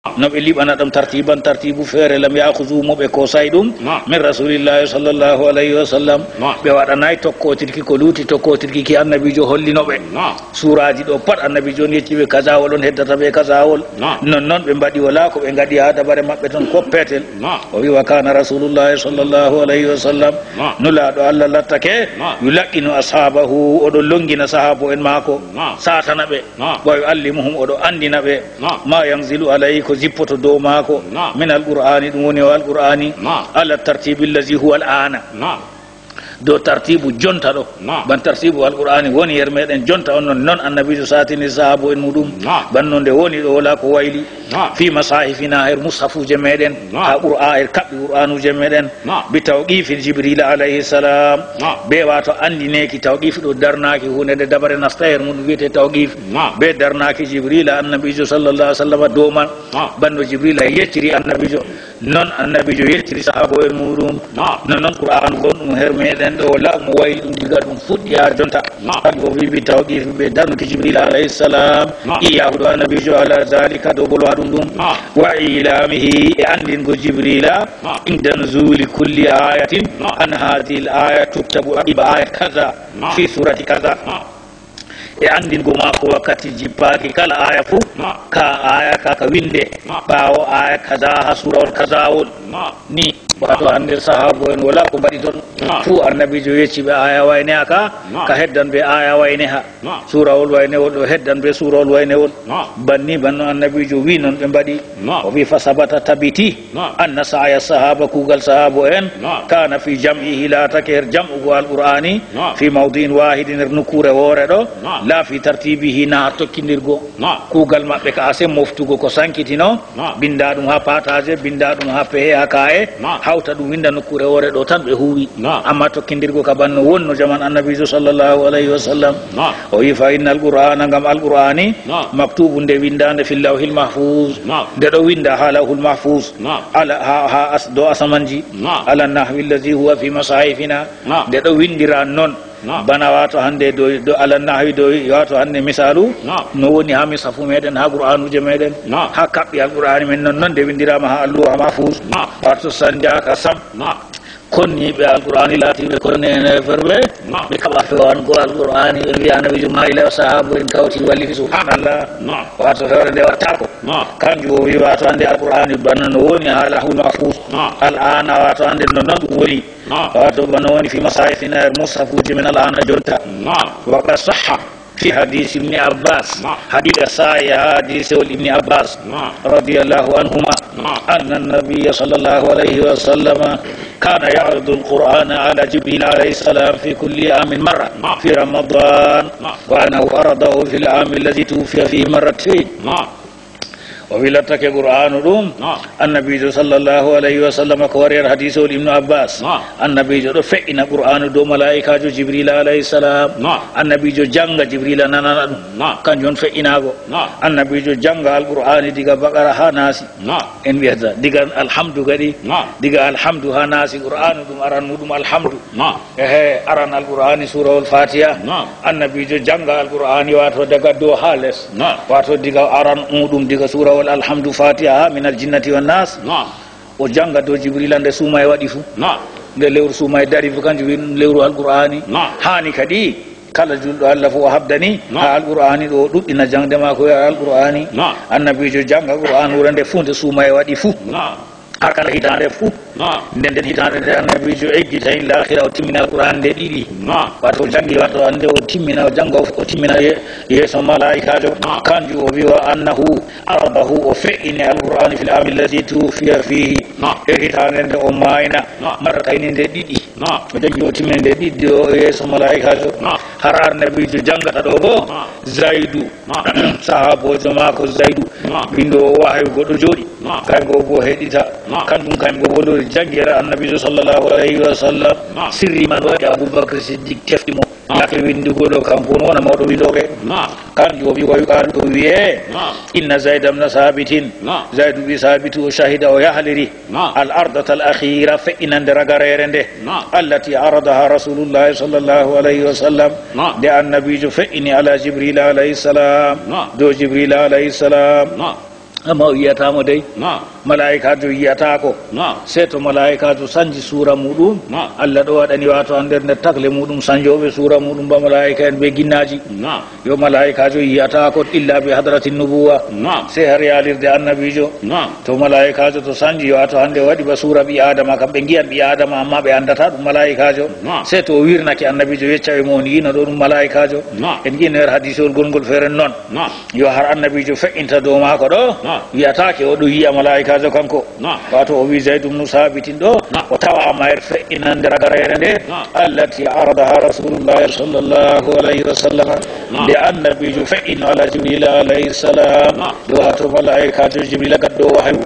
no ɓe liɓana ɗum tartiban tartibu feere lam yahudu mo ɓe kosay ɗum min rasulillahi sallllahu alayhi wa sallam ɓe waɗanayi tokkotirki ko luuti tokkotirki ki annabijo hollinoɓe suraji ɗo pat annabijo on yecci ɓe kasawol on heddata ɓe kasawol nonnoon ɓe mbaɗi wala ko ɓe gaɗi ha dabare maɓɓe toon koppetel o wi wa kana rasulullahi sallllahu alayhi wa sallam nulaɗo allah lattake yulaqqinu ashabahu oɗo longina sahabo en maako satana ɓe wa yuallimuhum oɗo andina ɓe ma yanzilu alayhi ko zippoto dow maako min alqur'ani ɗum woni o alqur'ani ala tartibi allazi huwa al ana do tartibu jonta ɗo ban tartibu alqur'ani woni yer meɗen jonta on non annabijo satini sahabo en muɗum banno nde woni ɗo wala ko wayli fi masahifina her mushafuje meɗen ha qur'a her kaɓɓi qur'anuje meɗen bi tawqifi jibrila alayhi salam be wato andineki tawqifi ɗo darnaki hunde nde dabare nasta her mum wiyete tawqif be darnaki jibrila annabijo sallallah alih sallam dow man banno jibrila yecciri annabijo non annabijo yecciri sahabo en muɗum nonon qur'an gonɗum her meɗen ɗo wala mo wayli ɗum diga ɗum fuɗɗi ha jonta kadi ko wibi tawqifi ɓe darnuki jibrila alayhi salam iyahuɗo annabijo ala zalika dow bolwa ɗum ɗum wa ilamihi e andingo jibrila inda nuzuli kulli ayatin an hadihi l aya tuktabu aqiba ayat kaza fi surati kaza e andingo mako wakkati jippaki kala aya fou ka aya kaka winde ɓawo aya kaza ha surawol kazawol ni wato hande sahabo en wala ko mbaɗi toon fuu annabijo yecci ɓe aya wayne ha ka heddan ɓe aya wayne ha surawol waynewol ɗo heddan ɓe surawol waynewol banni banno annabijo wi noon ɓe mbaɗi o wi fa sabata tabiti anna saya sahaba kugal sahabo en kana fi jam'ihi latake her jam'ugo alqur'ani fi mawdi'in wahidin er nokkure woore ɗo la fi tartibihi na tokkidirgo kugal maɓɓe ka ase moftugo ko sankitino binda ɗum ha pataje binda ɗum ha pehe ha kaye hawta ɗum winda nokkure woore ɗo tan ɓe huwi amma tokkidirgo ka banno wonno jaman annabijo sallllahu alayhi wa sallam o wi fa inna alqur'ana gam alqur'ani maktubu nde windande fi lawhil mahfuz nde ɗo winda ha lawhul mahfuz ala ha do asamanji ala nahwi allazi huwa fi masahifina nde ɗo windira noon bana wato hande do ala nahwi do wato hande misalu no woni ha misafu meɗen ha qur'anuje meɗen ha kaɓɓi alqur'ani men non nde windirama ha alluha mahfuz wato sanjaka sam konniɓe alqur'ani laatiɓe konnene ferɓe ɓe kaɓa fewango alqur'ani ɓe mbiya nabijo ma ila sahabu en kawti wallifi subhanallah wato fewre nde wattako kanjum o wi wato hande alqur'ani banno no woni ha lahul mahfuz al'ana wato hande nonnoon ɗum woni wato bano woni fi masahifina mushafuje men al'ana jonta waqad sahha في حديث ابن عباس حديث سايا حديث ابن عباس رضي الله عنهما أن النبي صلى الله عليه وسلم كان يعرض القرآن على جبريل عليه السلام في كل عام مرة في رمضان وأنه عرضه في العام الذي توفي فيه مرتين وفيلتك قرآن روم النبي صلى الله عليه وسلم كورير حديثه ابن عباس النبي فإن قرآن دو ملائكة جبريل عليه السلام النبي جنگ جبريل نانا كان جون فإناغو النبي جنگ القرآن ديغا بقرة ناسي ان بيهدا ديغا الحمد غدي ديغا الحمد ناسي قرآن دوم أران دوم الحمد أران القرآن سورة الفاتحة النبي جنگ القرآن واتو ديغا دو حالس واتو ديغا أران دوم ديغا سورة والحمد فاتحة من الجنة والناس o janga do jibrila nde suuma e waɗi fu nde lewru suuma e dari fu kanjum wi lewru alqur'ani hani kadi kala julɗo allah fof o habdani ha alqur'ani ɗo ɗuɗɗina jangde ma ko alqur'ani annabijo janga qur'an wura nde fu nde suuma e waɗi fu ha kala hitande fu nden hitande nde annabijo eggita illa akhira o timmina alqur'an nde ɗiɗi wato jangi wato ande o timmina o janga o timmina yeeso malaikajo kanjum o wi wa annahu aradahu o fe'ini alqur'ani fil ami alladi tufiya fihi e hitande nde o mayna marratayni nde ɗiɗi o jangi o timmina nde ɗiɗi o yeeso malaikajo har annabijo jangata ɗo bo zaydu sahabojo mako zaydu windo o wahay goɗɗo jooɗi kaygo bo heɗita kanjum kaygo wolori jangira annabijo sallllahu alayhi wa sallam sirri man waɗi aboubacre siddique tefti mo yaake windugoɗo kanko on wona mawɗo windoɓe kanjum o wi wa yuqalu ɗo wiye inna zayda mna sabitin zaydu wi sabitu o shahida o yahliri al ardata al akhira fe'inande ragarere nde allati aradaha rasulullahi sallllahu alayhi wa sallam nde annabijo fe'ini ala jibrila alayhi salam dow jibrila alayhi salam amma wiyatamo dey malaikajo yiyata ko se to malaikajo sanji sura muɗum Allah ɗo waɗani wato ha nder takle muɗum sanjoɓe sura muɗum ba malaika en ɓe ginnaji yo malaikajo yiyata ko illa bi hadratin nubuwa se har yalirde annabijo to malaikajo to sanji wato hande waɗi ba sura ɓi adama kam ɓe giyan ɓi adama amma ɓe andata ɗum malaikajo se to wirnake annabijo yeccaɓe mo on yino ɗo ɗum malaikajo en gui nder hadisol gongol feere noon yo har annabijo fe'inta dow mako ɗo wiyatake oɗo yiya malaikajo kanko wato o wi zayd ibn sabitin ɗo o tawama er fe'inande ragarere nde allati aradaha rasulullahi sallllahu alayhi wa sallam nde annabijo fe'ino ala jibrila alayhi salam ɗo hato malaikajo jibrila gaddo wahyu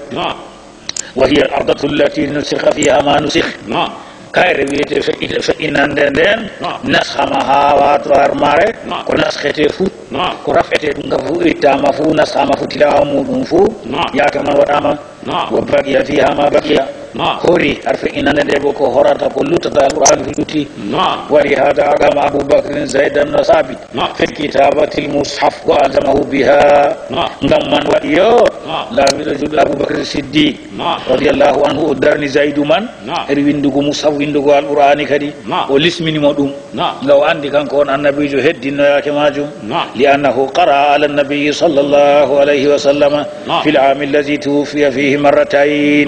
wa hiya al ardatu allati nusikha fiha ma nusikh kayre wiyete fe'inande nden naskama ha wato har mare ko naskete fu ko rafete ɗum kam fu ittama fu naskama fu tilawa muɗum fu yake man waɗama wa baqiya fiha ma baqiya hori har fe'inande nde bo ko horata ko luttata alqur'an fi lutti wari hada agama aboubacrin zayd ibn sabit fi kitabati lmushaf wa alzamahu biha ngam man waɗi yo laamiɗo juɗɗo aboubacre siddiq radiallahu anhu o darni zaydu man eri windugo mushaf windugo alqur'ani kadi o lisminimo ɗum nga o andi kanko on annabijo heddinnoyake majum li annahu qara ala nabiyi sallllahu alayhi wa sallama fi l'ami allazi tuwfiya fihi marratain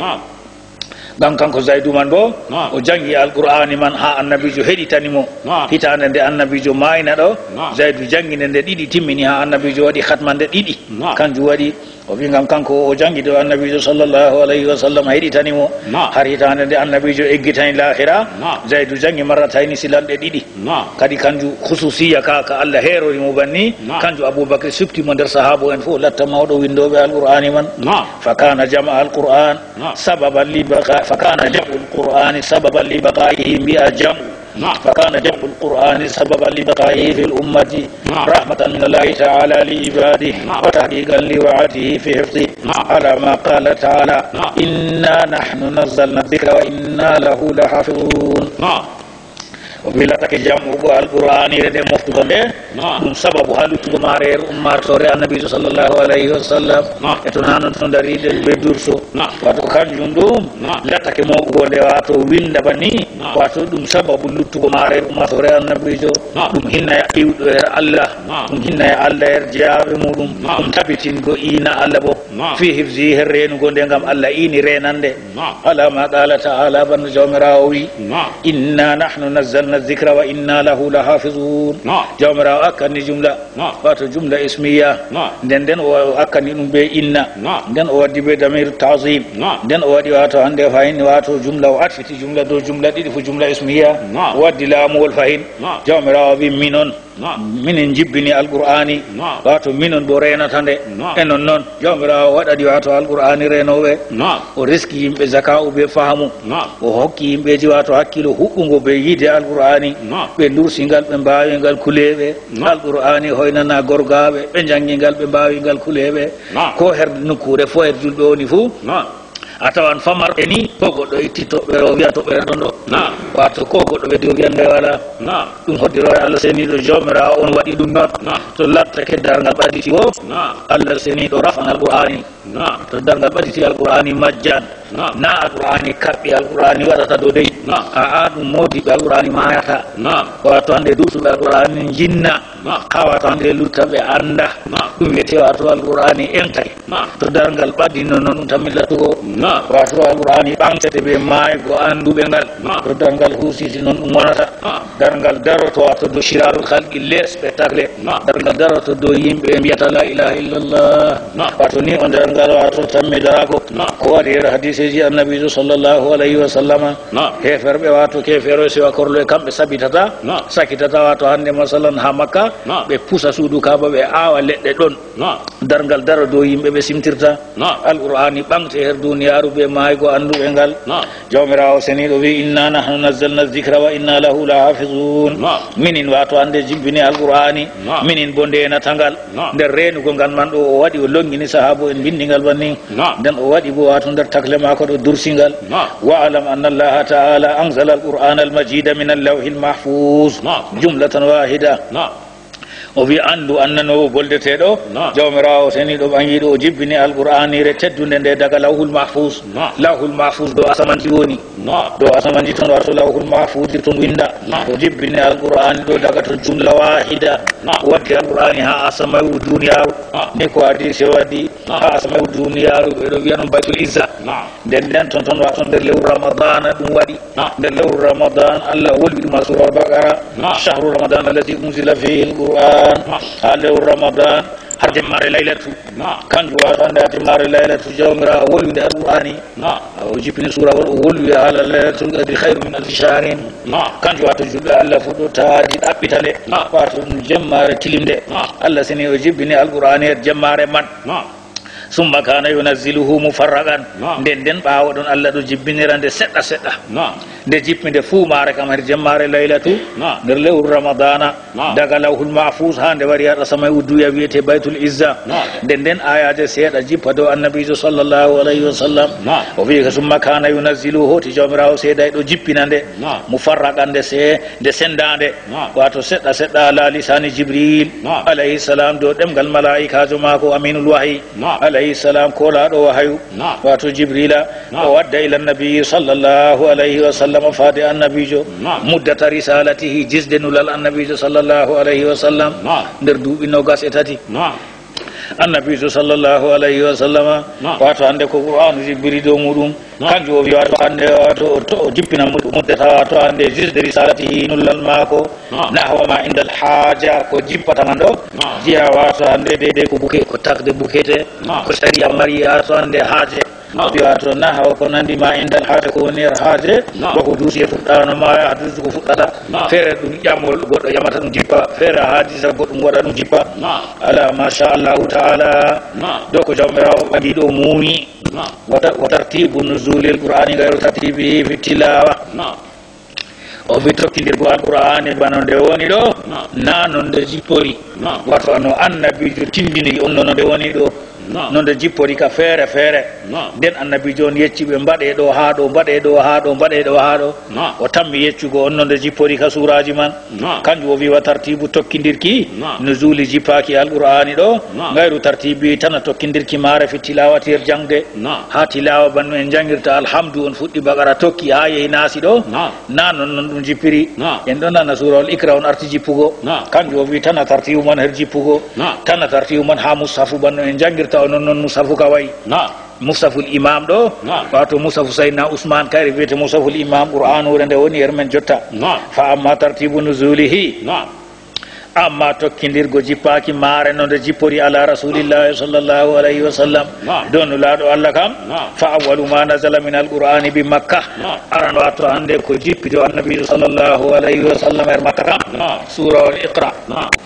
gam kanko zaydu man bo o jangi alqur'ani man ha annabijo heɗitanimo hitande nde annabijo mayna ɗo zaydu janginde nde ɗiɗi timmini ha annabijo waɗi hatma nde ɗiɗi kanjum waɗi o wi gam kanko o jangi ɗo annabijo sallllahu alayhi wa sallam heɗitanimo har hitande nde annabijo eggitani lahira zaydu jangi marratayni silanɗe ɗiɗi kadi kanjum hususiya ka Allah herorimo banni kanjum aboubacry subtimo nder sahabo en fof latta mawɗo windoɓe alqur'ani man fa kana jama alqur'an sababan li فكان جمع القرآن سببا لبقائه بأجم فكان جمع القرآن سببا لبقائه في الأمة رحمة من الله تعالى لعباده وتحقيقا لوعده في حفظه على ما قال تعالى إنا نحن نزلنا الذكر وإنا له لحافظون وبلا تكجمع القرآن رد مفتوحا من سبب حالته مارير مارتوري النبي صلى الله عليه وسلم يتنانو تندري بدرسو واتو كانجون دوم لا تكمو غونde wato winda bani wato dum sababu luttugo mare mastore annabi jo dum hinna ya iwdo Allah dum hinna ya Allah er jaabe mudum dum tabitin go ina Allah bo fi hifzi herrenu gonde ngam Allah ini renande ala ma qala ta'ala ban jawmirawi inna nahnu nazzalna الذكر وإنا له لحافظون جمرا أكن جملة واتو جملة اسمية دن أكن بي إنا دن أودي بي ضمير تعظيم دن أودي واتو عندي فاين واتو جملة وعطفتي جملة دو جملة دي في جملة اسمية ودي لام والفاين جمرا بي منون minin jibbini alqur'ani wato minon bo renatande enon noon jomirawo waɗaɗi wato alqur'ani renoɓe o riski yimɓe zaka'u ɓe fahamu o hokki yimɓeji wato hakkilo huɓɓugo ɓe yiide alqur'ani ɓe dursingal ɓe mbawi ngal kuleɓe alqur'ani hoynana gorgaɓe ɓe jangi ngal ɓe mbawi ngal kuleɓe ko her nokkure fo her julɓe woni fou a tawan famarɓe ni ko goɗɗo itti toɓɓere o wiya toɓɓere ɗon ɗo wato ko goɗɗo ɓeddi o wiyan nde wala ɗum hoddirore Allah seniɗo jomirawo on waɗi ɗum noon to lattake dargal ɓaɗiti o Allah seniɗo rafan alqur'ani to dargal ɓaɗiti alqur'ani majjan na alqur'ani kaɓɓi alqur'ani waɗata dow dey a ɗum modiɓe alqur'ani mayata wato hande dusuɓe alqur'ani jinna ha wato hande luttaɓe anda ɗum wiyete wato alqur'ani entay to dargal ɓaɗino noon ɗum tan millatugo wato alqur'ani ɓamtete ɓe maygo anduɓe ngal to dargal husiti noon ɗum wonata dargal daroto wato do shirarul halqi les spectacle dargal daroto do yimɓe mbiyata la ilaha illallah wato ni o dargal wato tammidarago ko waɗi her hadiseji annabijo sallllahu alayhi wa sallama heferɓe wato kefero siwa korlo e kamɓe sabitata sakitata wato hande masalan ha makka ɓe pusa suudu kaba ɓe awa leɗɗe ɗon dargal daro do yimɓe ɓe simtirta alqur'ani ɓamte her duniyaru ɓe maygo anduɓe ngal jawmirawo seniɗo wi inna nahnu nazzalna dhikra wa inna lahu lahafizun minin wato ande jibbini alqur'ani minin bo ndenatagal nder renugo ngal man ɗo o waɗi o longini sahabo en bindingal banni nden o waɗi bo wato nder takle mako ɗo dursingal wa alam anna allaha ta'ala anzala alqur'ana almajida min allawhi almahfuz jumlatan wahida o wi andu annanowo boldeteɗo jawmirawo seniɗo ɓangiɗo o jibbini alqur'ani re teddude nde daga lawhul mahfus do asamanji woni do asamanji toon wato lawhul mahfusi toon winda o jibbini alqur'ani ɗo daga to jumla wahida waddi alqur'ani ha asamayu duniyaru ni ko adi se waddi ha asamayu duniyaru ɓeɗo wiya noon baytul izza nden nden toon wato nder lewru ramadana ɗum waɗi nder lewru ramadan allah wolwi ɗum ha sura al-baqara shahru ramadan alladi unzila fihi alqur'an ha lewru ramadan har jemmare laylatu kanjum wato hande ha jemmare laylatu jawmira wolwide alqur'ani o jippini surawol o wolwi haala laylatul qadri khayru min alfi shahrin kanjum wato julɓe allah fu ɗo taadi ɗaɓɓitale wato ɗum jemmare tilimde allah sini o jibbini alqur'ani e jemmare man summa kana yunazziluhu mufarraqan nden ɓawo ɗon allah ɗo jibbinira nde seɗɗa seɗɗa nde jippinde fuu mare kam her jemmare laylatu nder lewru ramadana daga lawhul mahfus ha nde wari haɗa sama udduya wiyete baytul izza nden ayaje seeɗa jippa dow annabijo sallllahu alayhi wa sallam o wi summa kana yunazziluhu ti jawmirawo seeɗa ɗo jippina nde mufarraqan nde sendade wato seɗɗa seɗɗa ala lisani jibril alayhi salam dow ɗemgal malaikajo mako aminul wahi alayhi salam kolaɗo wahayu wato jibrila o wadda ila nabiyi sallllahu alayhi wa sallam faade annabijo muddata risalatihi jisde nulal annabijo sallllahu alayhi wa sallam nder duuɓi nogas e tati annabijo sallllahu alayhi wa sallama wato hande ko qur'anu jibbiri dow muɗum kanjum o wi wato hande wato o jippina muddata wato hande jisde risalatihi nullal maako nahwa ma indal haaja ko jippata man ɗo jiya wato hande de ko buke ko takde bukete ko sharia mari wato hande haaje wato nahwa ko nandi ma indal haaje ko woni haaje wako duusi e fuɗɗano ma hadusi ko fuɗɗata feere ɗum ƴamol goɗɗo ƴamata ɗum jippa feere haadisa goɗɗum waɗa ɗum jippa ala machallahu taala ɗo ko jawmirawo ɓaɗi ɗo muumi wa tartibu nuzuli l qur'ani gayru tartibihi fi tilawa o wi tokkidirgo alqur'ani bano nde woni ɗo na non nde jippori wato no annabijo tindini on no nde woni ɗo non nde jippori ka feere feere nden annabijo on yecci ɓe mbaɗe ɗo ha ɗo mbaɗe ɗo ha ɗo mbaɗe ɗo ha ɗo o tammi yeccugo on non nde jippori ka suraji man kanjum o wi wa tartibu tokkidirki nuzuli jippaki alqur'ani ɗo gayru tartibi tan tokkidirki mare fi tilawati er jangde ha tilawa banno en jangirta alhamdu on fuɗɗi bakara tokki ha yehi naasi ɗo na non ɗum jippiri en ɗon nana surawol ikra on arti jippugo kanjum o wi tana tartibu man her jippugo tana tartibu man ha mushafu banno en jangirta o non mushafu ka wayi musaful imam ɗo wato musafu saydna ousmane kayre wiyete musaful imam qur'anure nde woni her men jotta fa amma tartibu nuzulihi amma tokkidirgo jippaki mare no nde jippori ala rasulillahi sallllahu alayhi wa sallam donulaɗo allah kam fa awalu ma nazala min alqur'ani bi makka aran wato hande ko jippi to annabijo sallllahu alayhi wa sallam her makka kam surawol iqra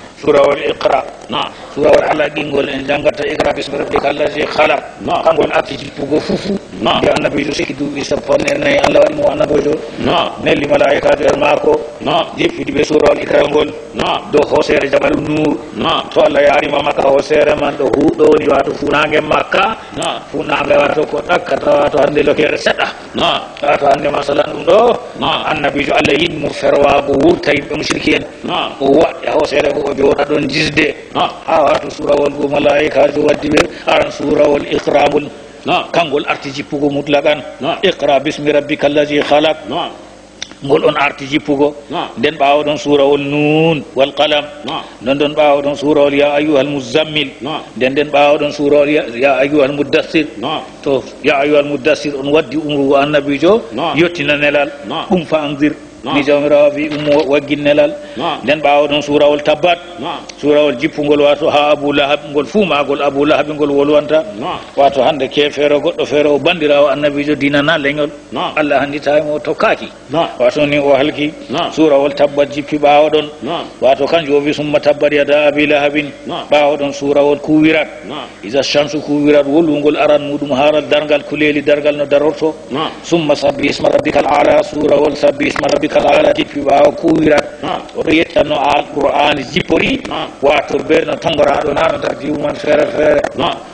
surawol alaɗingol en jangata iqra bismi rabbika allazi halak kangol arti jippugo fufu nde annabijo sikki duuɓi sappanne nayyi allah waɗi mo annabojo nelli malaikajo her maako jippidi ɓe surawol iqra ngol dow hoosere jabal nur to allah yarima makka hoosere man ɗo huɗo woni wato funage makka funage wato ko ɗakkata wato hande lokere seɗɗa wato hande masalan ɗum ɗo annabijo allah yiɗmo ferwago wurta yimɓe mushriki en o waɗɗa hoosere ko o jooɗa ɗon jisde ha wato surawol go malaikajo waddi ɓe aran surawol iqramol kangol arti jippugo mutlaqan iqra bismi rabbika allazi halak ngol on arti jippugo nden ɓawo ɗon surawol nun wal qalam non ɗon ɓawo ɗon surawol ya ayyuhal muzammil nden ɓawo ɗon surawol ya ayyuhal muddassir to ya ayyuhal muddassir on waddi umrugo annabijo yettina nelal ɗum fa anzir ni jawmirawo wi wagginnelal nden ɓawo ɗon surawol tabbat surawol jippugol wato ha abou lahab ngol fuu magol abou lahabi ngol wolwanta wato hande kefeero goɗɗo feere o bandirawo annabijo dinana leñol allah handitaymo o tokkaki wato ni o halki surawol tabbat jippi ɓawo ɗon wato kanjum o wi summa tabbat yada abi lahabin ɓawo ɗon surawol kuwirat isa chamsu kuwirat wolwugol aran muɗum haral dargal kuleli dargal no darorto summa sabbi isma rabbikal ala surawol sabbi isma rabbikal ala jippi ɓawo kuwirat oɗo yettanno alqur'ani jippori wato ɓe no tongoraɗo nano tartibu man feere feere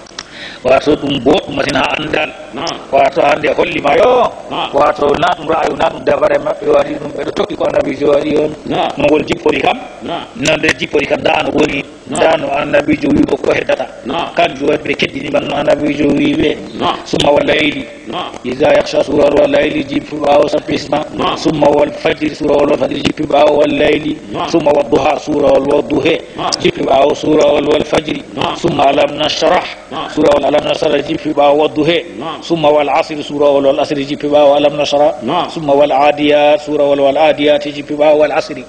wato ɗum boɗɗum masin ha andal wato hande holli ma yo wato na ɗum ra'ayu na ɗum dabare maɓɓe waɗi ɗum ɓeɗo tokki ko annabijo waɗi on no ngol jippori kam nonde jippori kam dano woni dano annabijo wi ko heddata kanjum waɗi ɓe keddini banno annabijo wiɓe summa wal layli iza yakhsha surawol wal layli jippi ɓawo sappisma summa wal fajiri surawol wal fajiri jippi ɓawo wal layli summa wad duha surawol wal duhe jippi ɓawo surawol wal fajiri summa alam nashrah surawol alam nashrah jippi ɓawo wal duhe summa wal asri surawol wal asri jippi ɓawo alam nashrah summa wal adiyat surawol wal adiyat jippi ɓawo wal asri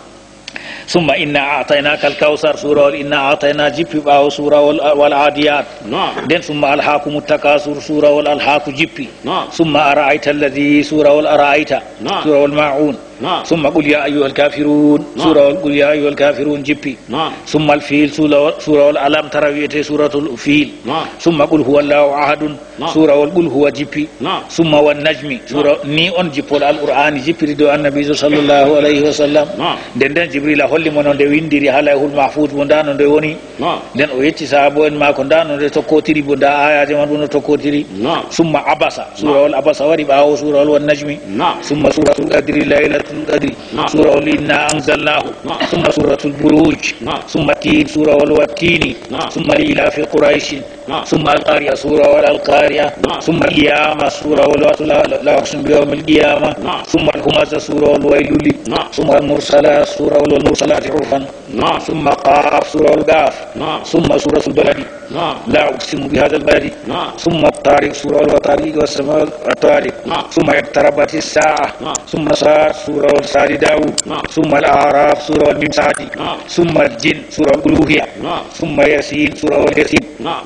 ثم إنا أعطيناك الكوثر سورة إنا أعطينا جيبي باو سورة والعاديات دين ثم ألحاكم التكاثر سورة والألحاك جيبي ثم أرأيت الذي سورة والأرأيت سورة والماعون ثم قل يا أيها الكافرون سورة قل يا أيها الكافرون جيبي ثم الفيل سورة والألم ترويته سورة الفيل ثم قل هو الله أحد سورة والقل هو جيبي ثم والنجم سورة ني أن جيبول القرآن جيبي ردو النبي صلى الله عليه وسلم دين جبريل holli mo non de windiri halayhul mahfuz mo ndano de woni den o yetti saabo en ma ko ndano de tokkotiri bo da ayaje man bono tokkotiri summa abasa surah al abasa wari bawo surah al najmi summa suratul qadri laylatul qadri surah al inna anzalnahu summa suratul buruj summa tin surah al watini summa ila fi quraish summa al qariya surah al qariya summa qiyamah surah la aqsim bi yawm al qiyamah summa al humazah surah al wailul summa al mursalat surah al صلاة عرفا ثم قاف سورة القاف ثم سورة البلد لا أقسم بهذا البلد ثم الطارق سورة الطارق والسماء الطارق ثم اقتربت الساعة ثم صار سورة الصاد داود ثم الأعراف سورة الممساد ثم الجن سورة الألوهية ثم ياسين سورة الياسين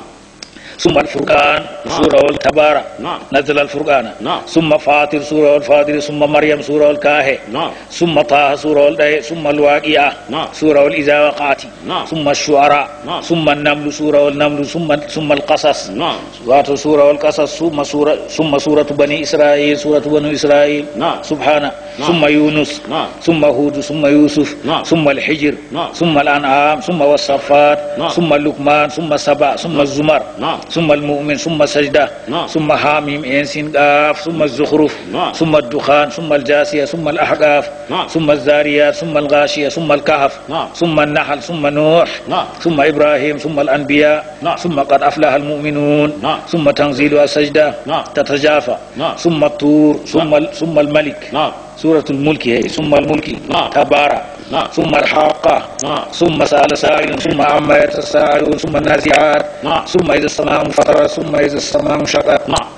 ثم الفرقان سورة التبارة نزل الفرقان ثم فاطر سورة الفاطر ثم مريم سورة الكاهي ثم طه سورة الداي ثم الواقعة سورة الإذا وقعت ثم الشعراء ثم النمل سورة النمل ثم القصص سورة القصص ثم سورة بني إسرائيل سورة بني إسرائيل سبحانه ثم يونس ثم هود ثم يوسف ثم الحجر ثم الأنعام ثم والصفات ثم اللقمان ثم سبع ثم الزمر ثم المؤمن ثم سجدة ثم حاميم إنسين قاف ثم الزخرف ثم الدخان ثم الجاسية ثم الأحقاف ثم الزاريات ثم الغاشية ثم الكهف ثم النحل ثم نوح ثم إبراهيم ثم الأنبياء ثم قد أفلح المؤمنون ثم تنزيل السجدة تتجافى ثم الطور ثم الملك سورة الملك هي ثم الملك تبارك ثم الحاقة ثم سأل سائل ثم عما يتساءلون ثم النازعات ثم إذا السماء انفطرت ثم إذا السماء انشقت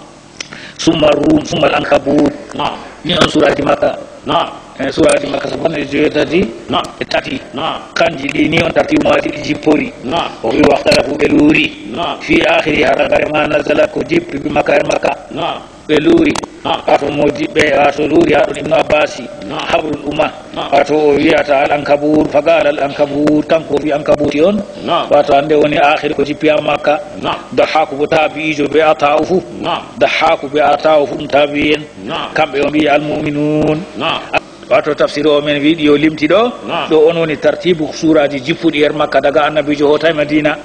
ثم الروم ثم العنكبوت من سورة مكة سورة مكة سبحانه جوتاتي تاتي كانجي ديني وتاتي ماتي جيبوري وفي وقت له بلوري في آخرها ما نزل كجيب بمكة beluri ato mojibe ato luri ato ibn abbasi habrul umma ato wiyata al ankabur faqala al ankabur kanko fi ankabuti on wato ande woni akhir ko jipi makka dahaku tabiijo be ataufu dahaku be ataufu tabiin kambe on bi al mu'minun wato tafsir o men video limti do on woni tartibu suraji jippudi makka daga annabijo hota Madina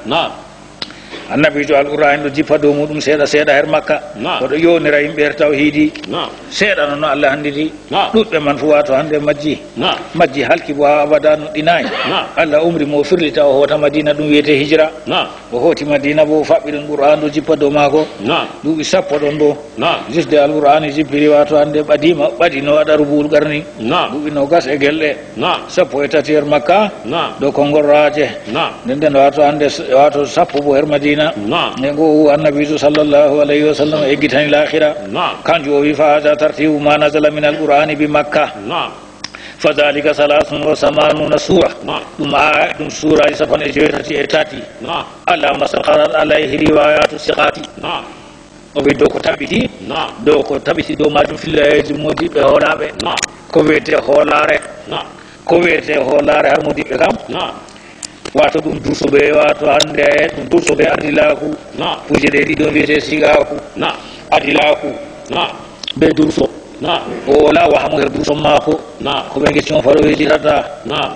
annabijo al-Qur'an do jipa do mudum seeda her makka do yonira yimbe tawhidi seeda no Allah handiti dudbe man fu wato hande majji halki bo abada no dinay Allah umri mo firli taw hota Madina dum wiyete hijra bo hoti Madina bo fabbidon Qur'an do jipa do mako dubi sappo don do jisde al-Qur'an jipiri wato hande badi no wada rubul garni dubi no gas e gelle sappo etati her makka do kongorraje den wato hande wato sappo bo her Madina نقول النبي صلى الله عليه وسلم إجتهن الآخرة كان جوي فهذا ترتيب ما نزل من القرآن بمكة فذلك 83 سورة ثم سورة سفن جويتي إتاتي على ما سقرت عليه روايات الثقات وبدوكو تبتي دو ما في المودي بهولابه كويته هولاره المودي بكم wato dum dusobe wato hande dum dusobe adilaku fujede di do biete sigaku adilaku be durso o la wa hamu durso mako ko be ngi faro hijirata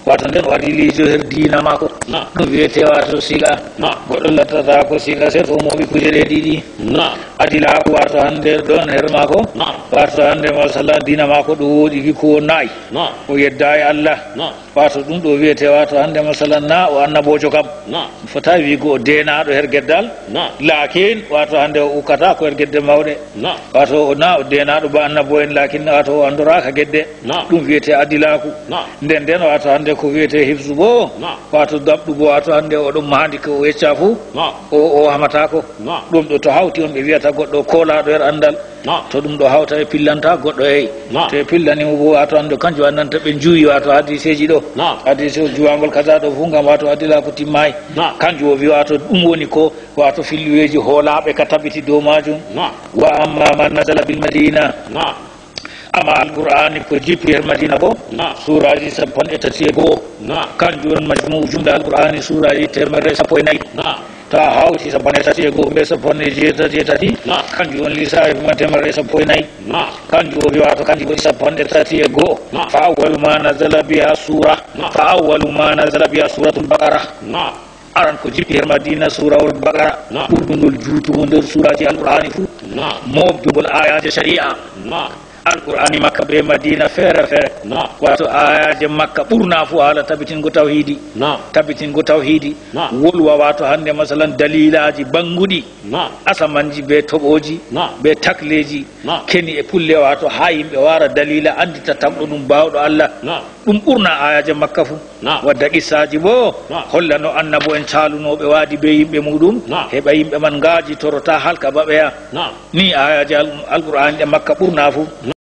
wato nden waɗi liijo her diina makko ɗum wiyete wato siga goɗɗo lattata ko siga se to moɓi kujere ɗiɗi adilako wato hande ɗon her mako wato hande masala diina mako ɗo woɗi gi ko nayi o yedda e Allah wato ɗum ɗo wiyete wato hande masala na o annabojo kam fota wigo o denaɗo her gueddal lakin wato hande o ukkata ko her guedde mawɗe wato na o denaɗo ba annabo en lakin wato o andoraka guedde ɗum wiyete adilaku nden wato hande ko wiyete hifsu bo wato dabɗu bo wato hande oɗon mahandi ko yecca fou o hamata ko ɗum ɗo to hawti on ɓe wiyata goɗɗo kolaɗo her andal to ɗum ɗo hawta e pillanta goɗɗo eyi to e pillanimo bo wato hande kanjum annanta ɓe juuyi wato hadiseji ɗo hadise juwagol kaza ɗo fuu gam wato adilaku timmayi kanjum o wi wato ɗum woni ko wato filluweji hoolaɓe ka tabiti dow majum wa amma man nazala bil madina amma alqur'ani ko jippi her madina bo suraji 31 kanjum woni majmu jumla alqur'ani suraji 114 ta hawti 31 be 117 kanjum woni lisafi ma 114 kanjum o wiwato kanjum woni 31 fa awwalu ma nazala biha sura fa awwalu ma nazala biha suratul baqara aran ko jippi her madina surawol baqara ɓurɗugol juutugo nder suraji alqur'ani fuu mofdugol ayaji sharia alqur'ani makka be madina feere feere wato ayaje makka ɓurna fu haala tabitingo tawhidi wolwa wato hande masalan dalilaji banguɗi asamanji be toɓoji be takleji keni e pulle wato ha yimɓe wara dalila andita tamɗo ɗum bawɗo Allah ɗum ɓurna ayaje makka fu wadda qissaji bo hollano annabo en calunoɓe waadi be yimɓe muɗum heɓa yimɓe man ngaaji torota halka baɓeya ni ayaje alqur'ani ɗe makka ɓurna fu